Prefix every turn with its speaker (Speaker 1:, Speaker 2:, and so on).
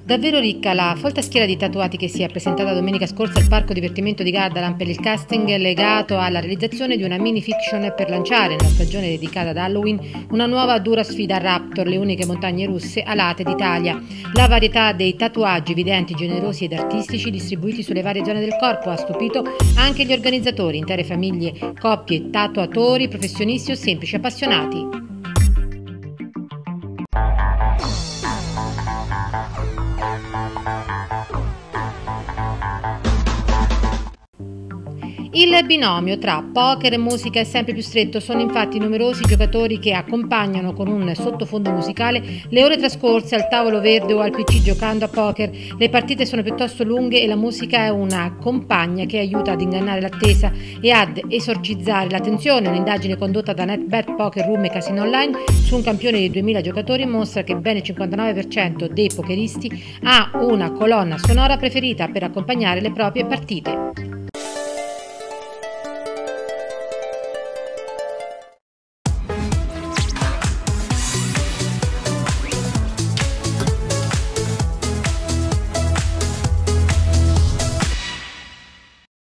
Speaker 1: Davvero ricca la folta schiera di tatuati che si è presentata domenica scorsa al parco divertimento di Gardaland per il casting legato alla realizzazione di una mini fiction per lanciare, nella stagione dedicata ad Halloween, una nuova dura sfida a Raptor, le uniche montagne russe alate d'Italia. La varietà dei tatuaggi evidenti, generosi ed artistici distribuiti sulle varie zone del corpo ha stupito anche gli organizzatori, intere famiglie, coppie, tatuatori, professionisti o semplici appassionati. Il binomio tra poker e musica è sempre più stretto, sono infatti numerosi i giocatori che accompagnano con un sottofondo musicale le ore trascorse al tavolo verde o al PC giocando a poker. Le partite sono piuttosto lunghe e la musica è una compagna che aiuta ad ingannare l'attesa e ad esorcizzare la tensione. Un'indagine condotta da NetBet Poker Room e Casino Online su un campione di 2000 giocatori mostra che ben il 59% dei pokeristi ha una colonna sonora preferita per accompagnare le proprie partite.